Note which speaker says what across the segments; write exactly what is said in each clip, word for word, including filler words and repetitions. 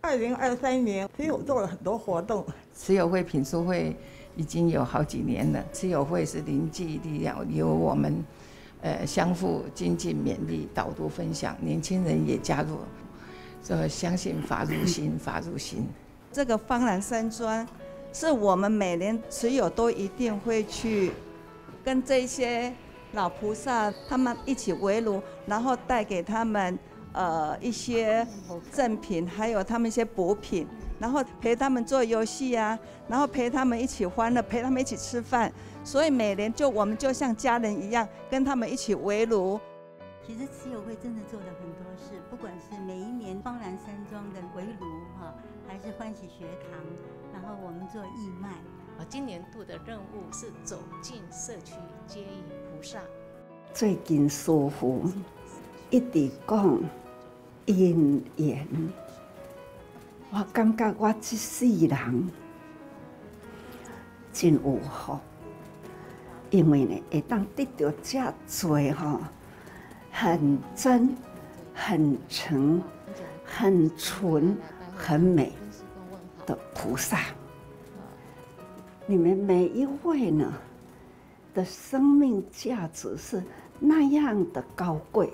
Speaker 1: 二零二三年，其实我做了很多活动。
Speaker 2: 慈友会品书会已经有好几年了，慈友会是灵济力量，由我们呃相互精进勉励、导读分享，年轻人也加入，所以相信法入心，法入心。
Speaker 3: 这个芳兰山庄是我们每年慈友都一定会去跟这些老菩萨他们一起围炉，然后带给他们呃一些赠品，还有他们一些补品，然后陪他们做游戏啊，然后陪他们一起欢乐，陪他们一起吃饭。所以每年就我们就像家人一样，跟他们一起围炉。
Speaker 4: 其实慈友会真的做了很多事，不管是每一年芳兰山庄的围炉哈，还是欢喜学堂，然后我们做义卖。
Speaker 5: 今年度的任务是走进社区，接引菩萨。
Speaker 6: 最近师父一直讲因缘，我感觉我这世人真有福，因为呢会当得到这多吼，很真、很诚、很纯、很美的菩萨。你们每一位呢的生命价值是那样的高贵。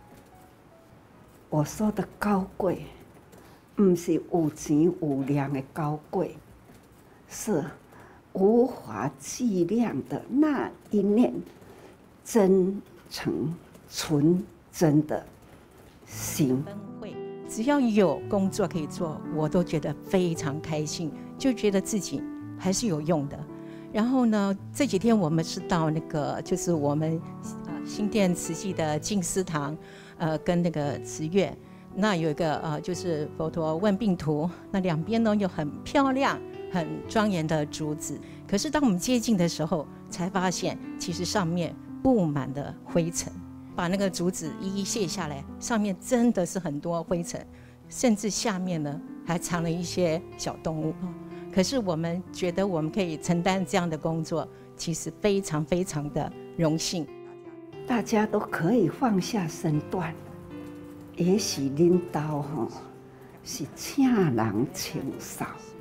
Speaker 6: 我说的高贵，不是有钱有量的高贵，是无法计量的那一念真诚纯真的心。
Speaker 7: 只要有工作可以做，我都觉得非常开心，就觉得自己还是有用的。然后呢，这几天我们是到那个，就是我们呃新店慈济的静思堂，呃，跟那个慈院，那有一个呃，就是佛陀问病图，那两边呢有很漂亮、很庄严的竹子。可是当我们接近的时候，才发现其实上面布满了灰尘。把那个竹子一一卸下来，上面真的是很多灰尘，甚至下面呢还藏了一些小动物。可是我们觉得我们可以承担这样的工作，其实非常非常的荣幸。
Speaker 6: 大家都可以放下身段，也许领导哈是请人清扫，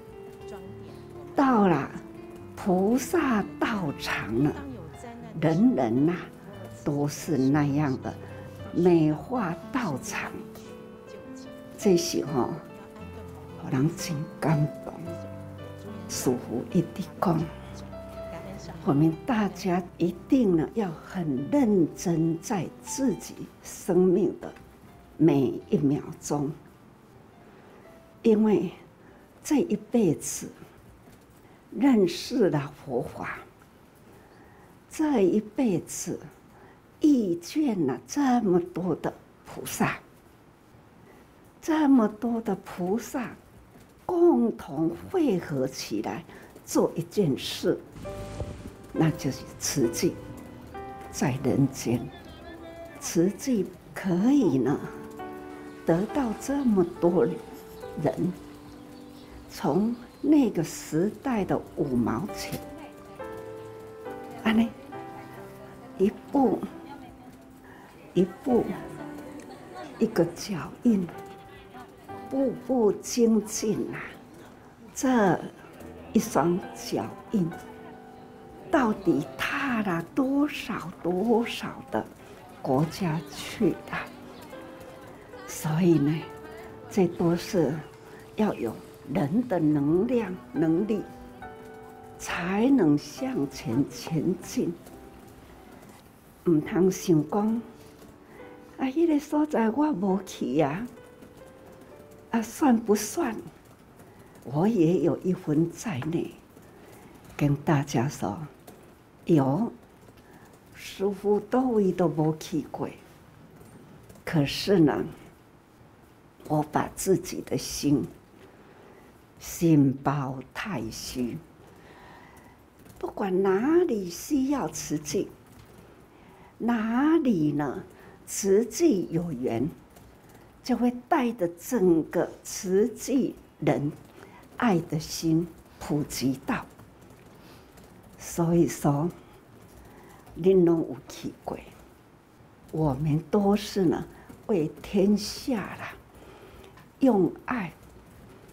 Speaker 6: 到了菩萨道场了，人人呐、啊。都是那样的美化道场，这是吼，让人真感动。师父一直讲，我们大家一定呢要很认真在自己生命的每一秒钟，因为这一辈子认识了佛法，这一辈子。遇见了这么多的菩萨，这么多的菩萨共同汇合起来做一件事，那就是慈济在人间。慈济可以呢得到这么多人，从那个时代的五毛钱，啊呢一步。一步一个脚印，步步精进啊！这一双脚印，到底踏了多少多少的国家去了？所以呢，这都是要有人的能量、能力，才能向前前进。唔通想讲。啊，迄个所在我无去呀，啊，算不算？我也有一份在内，跟大家说，有，师父到位都无去过。可是呢，我把自己的心心包太虚，不管哪里需要慈济，哪里呢？慈济有缘，就会带着整个慈济人爱的心普及到。所以说，恁拢有去过，我们都是呢为天下啦，用爱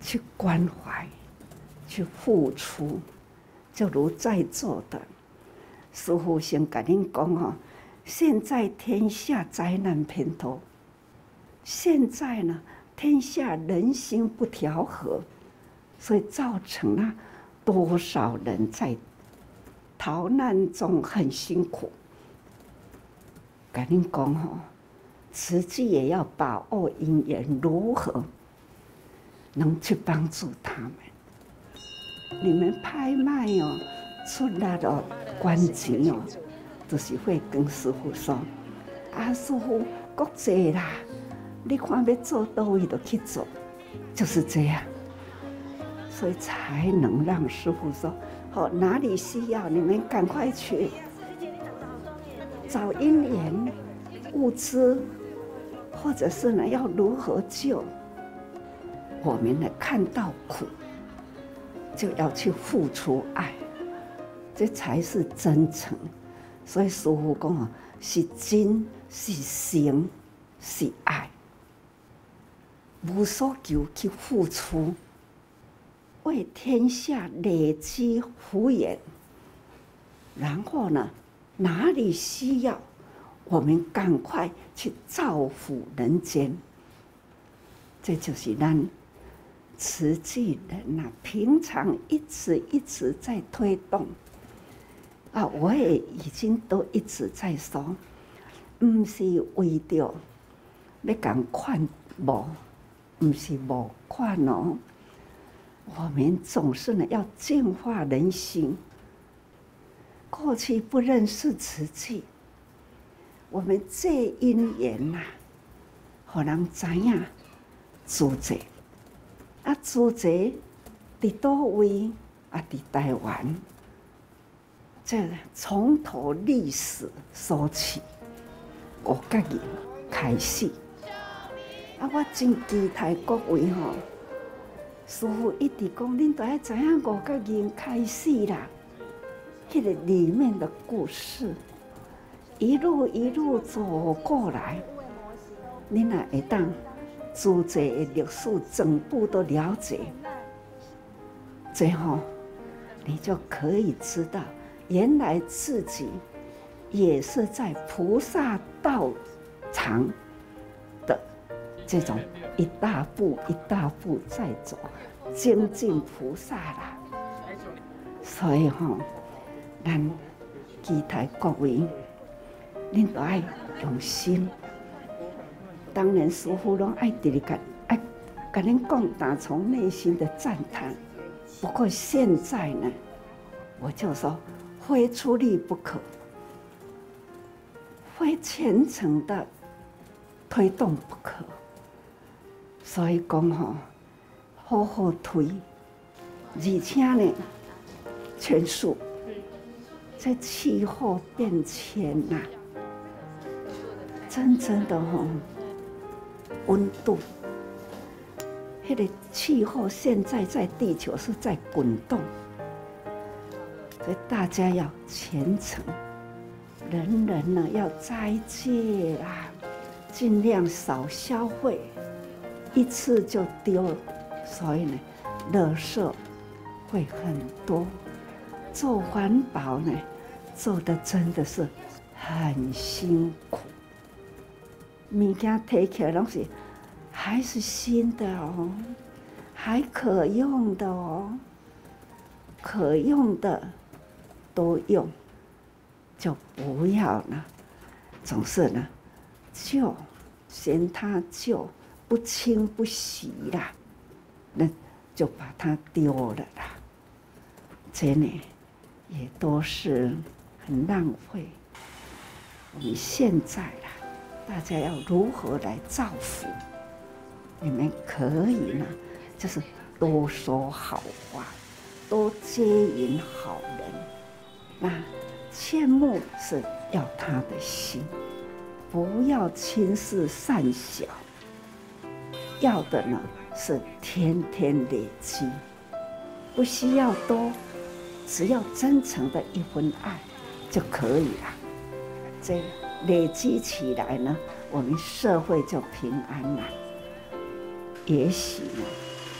Speaker 6: 去关怀、去付出。就如在座的师父先跟您讲哦，现在天下灾难偏多，现在呢，天下人心不调和，所以造成了多少人在逃难中很辛苦。跟您讲哦，慈济也要把握因缘，如何能去帮助他们。你们拍卖哦，出来了关钱哦，就是会跟师父说：“啊，师父，国际啦，你看要做到位就去做，就是这样。”所以才能让师父说：“好，哪里需要你们赶快去找因缘、物资，或者是呢要如何救。我们呢看到苦。”就要去付出爱，这才是真诚。所以师父讲啊，是真是诚是爱，无所求去付出，为天下累积福缘。然后呢，哪里需要，我们赶快去造福人间。这就是咱慈济人呐、啊，平常一直一直在推动啊，我也已经都一直在说，不是为着要讲款无，不是无款哦。我们总是呢要净化人心。过去不认识慈济，我们这因缘呐、啊，互人知影主者。啊，主者伫倒位啊？伫台湾，这从头历史说起，五角人开始。啊，我真期待各位吼，师父一直讲，恁都要知影五角人开始啦。迄、那个里面的故事，一路一路走过来，恁也会当。主者的历史整部都了解，最后你就可以知道，原来自己也是在菩萨道场的这种一大步一大步在走，精进菩萨啦。所以吼、哦，咱期待各位，恁都爱用心。当然，师父拢爱直直甲爱甲恁讲，打从内心的赞叹。不过现在呢，我就说，非出力不可，非虔诚的推动不可。所以讲吼，好好推，而且呢，全数在气候变迁呐、啊，真正的吼。温度，那个气候现在在地球是在滚动，所以大家要虔诚，人人呢要斋戒啦，尽量少消费，一次就丢，所以呢，垃圾会很多。做环保呢，做的真的是很辛苦。物件提起来拢是还是新的哦，还可用的哦，可用的都用，就不要呢，总是呢旧嫌它旧，不清不洗啦，那就把它丢了啦。这呢也都是很浪费。我们现在啦。大家要如何来造福？你们可以呢，就是多说好话，多接引好人。那切莫是要他的心，不要轻视善小。要的呢是天天累积，不需要多，只要真诚的一份爱就可以了。这累积起来呢，我们社会就平安了。也许呢，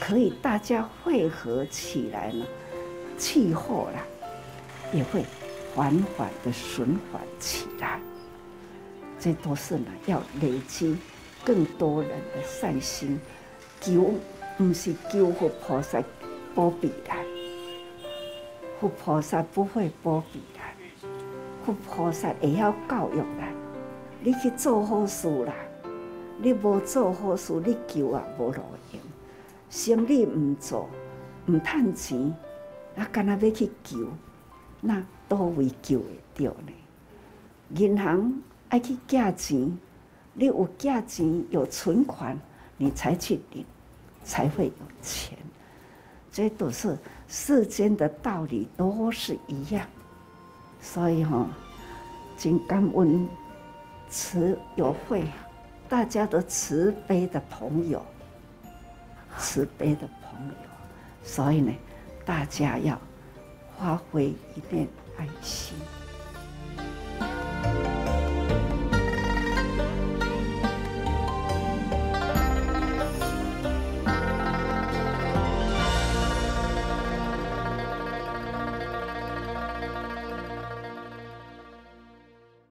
Speaker 6: 可以大家汇合起来呢，气候啦也会缓缓的循环起来。这都是呢要累积更多人的善心，求不是求佛菩萨保庇咱，佛菩萨不会保庇咱，佛菩萨会晓教育咱。你去做好事啦，你无做好事，你求啊无路用。生意唔做，唔趁钱，啊，干那要去求，那倒位求会到呢？银行爱去借钱，你有借钱有存款，你才去领，才会有钱。这都是世间的道理，都是一样。所以哈、哦，真感恩慈友会，大家都慈悲的朋友，慈悲的朋友。所以呢，大家要发挥一点爱心。